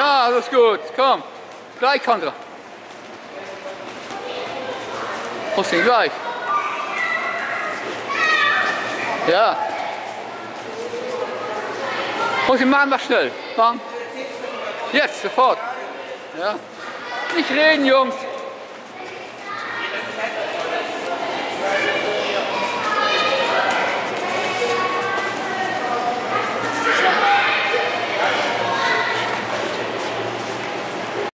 Ja, das ist gut. Komm, gleich Kontra. Muss ihn gleich. Ja. Muss ihn machen, was schnell. Bam. Jetzt, sofort. Ja. Nicht reden, Jungs.